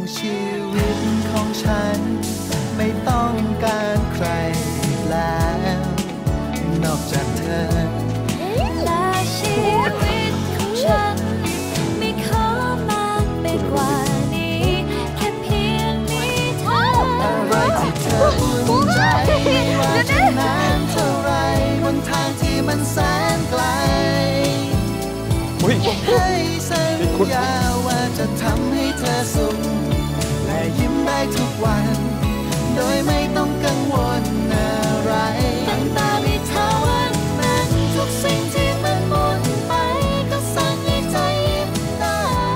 ชีวิตของฉันไม่ต้องการใครอีกแล้วนอกจากเธอและชีวิตของฉันไม่ขอมากไปกว่านี้แค่เพียงมีเธออะไรที่เธออุ่นใจไม่ว่าจะนานเท่าไรบนทางที่มันแสนไกลให้สัญญาว่าจะทำให้เธอสุขและยิ้มได้ทุกวันโดยไม่ต้องกังวลอะไรตั้งแต่มีเธอวันนั้นทุกสิ่งที่มันหมดไปก็สั่งให้ใจยิ้มได้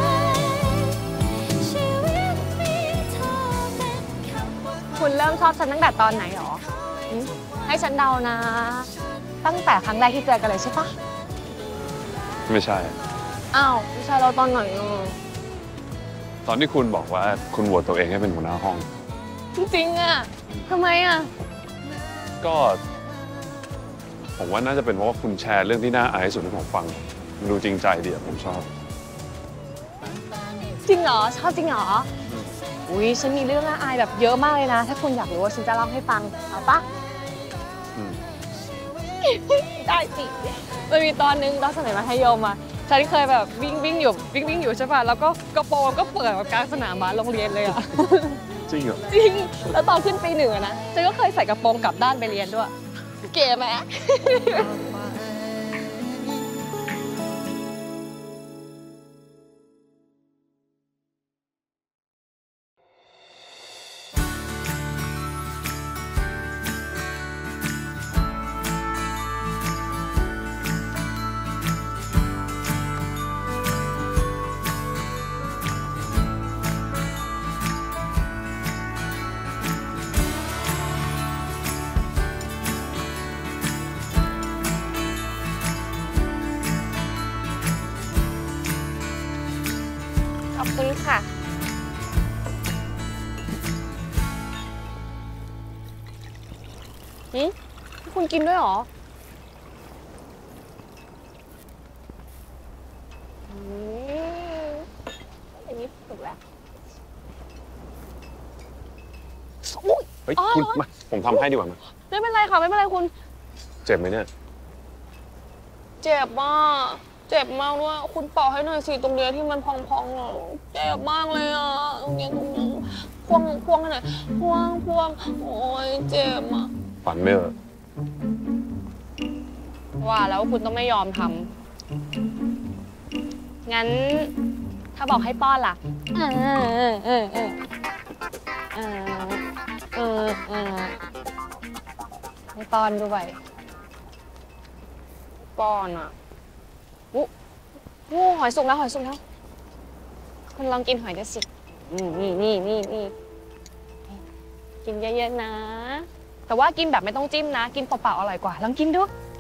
ชีวิตมีเธอเป็นคำว่าคุณเริ่มชอบฉันตั้งแต่ตอนไหนหรอให้ฉันเดานะตั้งแต่ครั้งแรกที่เจอกันเลยใช่ปะไม่ใช่อ้าวไม่ใช่เราตอนไหนตอนที่คุณบอกว่าคุณโหวตตัวเองให้เป็นหัวหน้าห้องจริงอ่ะทำไมอ่ะก็ผมว่าน่าจะเป็นเพราะว่าคุณแชร์เรื่องที่น่าอายที่สุดให้ผมฟังมันดูจริงใจดีอะผมชอบจริงเหรอชอบจริงเหรออุ้ยฉันมีเรื่องน่าอายแบบเยอะมากเลยนะถ้าคุณอยากรู้ว่าฉันจะเล่าให้ฟังเอาปะได้สิมันมีตอนนึงตอนสมัยมัธยมอ่ะฉันเคยแบบวิ่งอยู่ใช่ป่ะแล้วก็กระโปรงก็เปิดกลางสนามบาสโรงเรียนเลยอ่ะจริงเหรอจริงแล้วตอนขึ้นปีหนึ่งนะฉันก็เคยใส่กระโปรงกลับด้านไปเรียนด้วยเก๋ไหมขอบคุณค่ะคุณกินด้วยเหรออันนี้ถูกแล้วเฮ้ยคุณมาผมทำให้ดีกว่ามั้ยไม่เป็นไรค่ะไม่เป็นไรคุณเจ็บไหมเนี่ยเจ็บมากเจ็บมากด้วยคุณเป่าให้หน่อยสิตรงเนี้ยที่มันพองๆอ่ะเจ็บมากเลยอ่ะตรงเนี้ยพวงให้หน่อยพวงโอ้ยเจ็บอ่ะฝันไม่เหรอว่าแล้วคุณต้องไม่ยอมทำงั้นถ้าบอกให้ป้อนล่ะให้ป้อนด้วยป้อนอ่ะหอยสุกแล้วคุณลองกินหอยดูสินี่กินเยอะๆนะแต่ว่ากินแบบไม่ต้องจิ้มนะกินเปล่าๆอร่อยกว่าลองกินดู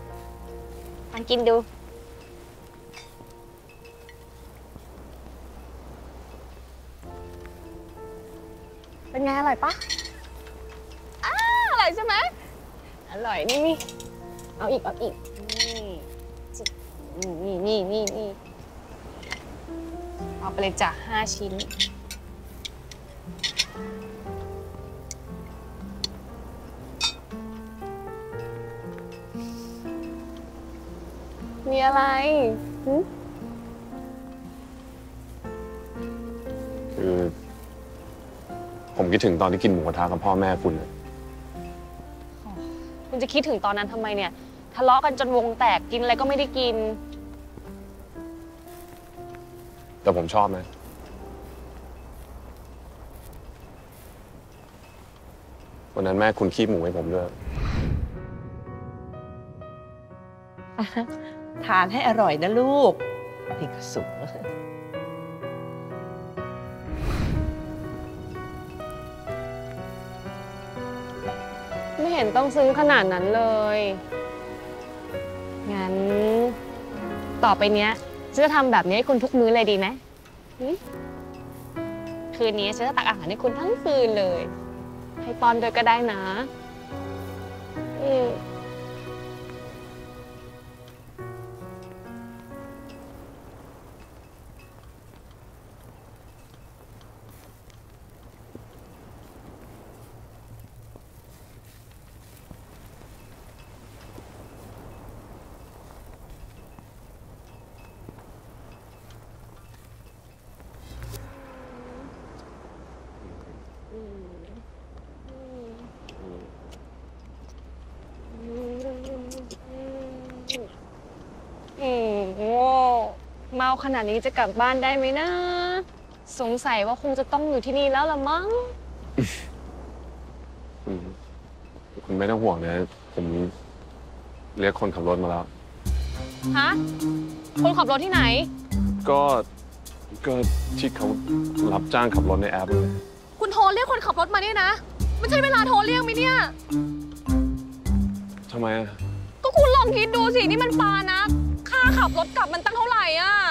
เป็นไงอร่อยปะอร่อยใช่ไหมอร่อยนี่เอาอีกนี่เอาไปเลยจ้ะ5 ชิ้นมีอะไรคือผมคิดถึงตอนที่กินหมูกระทะกับพ่อแม่คุณคุณจะคิดถึงตอนนั้นทำไมเนี่ยทะเลาะกันจนวงแตกกินอะไรก็ไม่ได้กินแต่ผมชอบนะวันนั้นแม่คุณคีบหมูให้ผมด้วยทานให้อร่อยนะลูกนี่ก็สุกไม่เห็นต้องซื้อขนาดนั้นเลยงั้นต่อไปเนี้ยฉันจะทำแบบนี้ให้คุณทุกมื้อเลยดีไหมคืนนี้ฉันจะตักอาหารให้คุณทั้งคืนเลยให้ป้อนด้วยก็ได้นะขนาดนี้จะกลับบ้านได้ไหมนะสงสัยว่าคงจะต้องอยู่ที่นี่แล้วละมั้งคุณไม่ต้องห่วงนะผมเรียกคนขับรถมาแล้วฮะ คนขับรถที่ไหนก็ที่เขารับจ้างขับรถในแอปเลยคุณโทรเรียกคนขับรถมาเนี่ยนะมันใช่เวลาโทรเรียกไหมเนี่ยทำไมอะก็คุณลองคิดดูสินี่มันปานะค่าขับรถกลับมันตั้งเท่าไหร่อ่ะ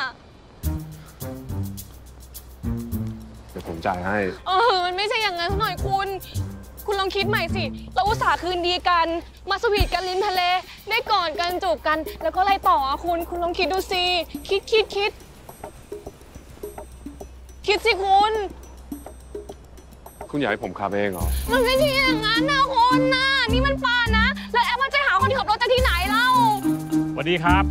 เดี๋ยวผมจ่ายให้มันไม่ใช่อย่างนั้นหน่อยคุณลองคิดใหม่สิเราอุตส่าห์คืนดีกันมาสวีทกันริมทะเลได้กอดกันจูบกันแล้วก็อะไรต่ออ่ะคุณลองคิดดูสิคิดสิคุณอยากให้ผมขับเองเหรอมันไม่ใช่อย่างนั้นนะคุณนะนี่มันปานะแล้วแอปมันจะหาคนที่ขับรถจากที่ไหนเล่าสวัสดีครับ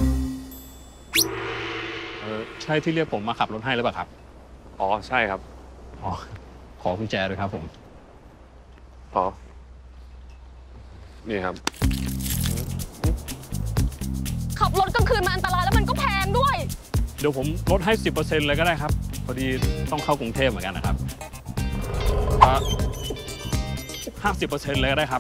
ใช่ที่เรียกผมมาขับรถให้หรือเปล่าครับอ๋อใช่ครับอ๋อขอกุญแจด้วยครับผมอ๋อนี่ครับขับรถกลางคืนมันอันตรายแล้วมันก็แพงด้วยเดี๋ยวผมลดให้ 10% เลยก็ได้ครับพอดีต้องเข้ากรุงเทพเหมือนกันนะครับ50% เลยก็ได้ครับ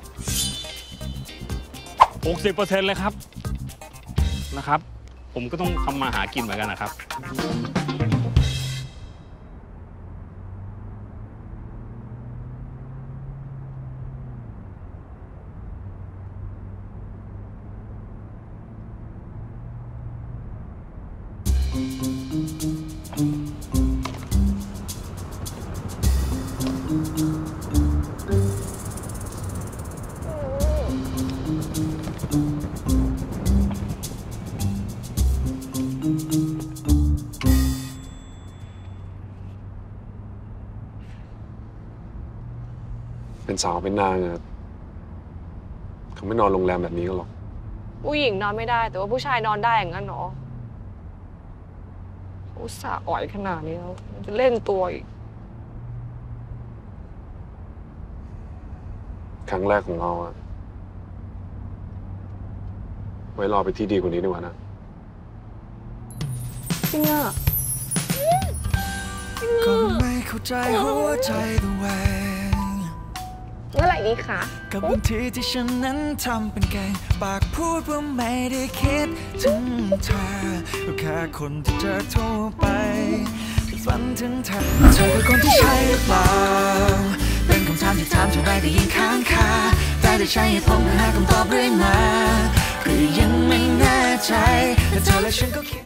60% เลยครับนะครับผมก็ต้องทำมาหากินเหมือนกันนะครับเป็นสาวเป็นนางอะเขาไม่นอนโรงแรมแบบนี้กันหรอกผู้หญิงนอนไม่ได้แต่ว่าผู้ชายนอนได้อย่างนั้นเนาะอุตส่าห์อ่อยขนาดนี้แล้วจะเล่นตัวอีกครั้งแรกของเราอะไว้รอไปที่ดีกว่านี้ดีกว่านะจริงอะก็ไม่เข้าใจหัวใจตัวเองเมื่อไหร่ดีคะกับบางทีที่ฉันนั้นทำเป็นแกงปากพูดว่าไม่ได้คิดถึงเธอก็แค่คนที่เจอทั่วไปฝันถึงเธอคือคนที่ใช่หรือเปล่าเป็นคำถามที่ถามเท่าไรก็ยิ่งค้างคาแต่ได้ใช้เหตุผลเพื่อหาคำตอบเรื่อยมาก็ยังไม่แน่ใจแต่เธอและฉันก็คิด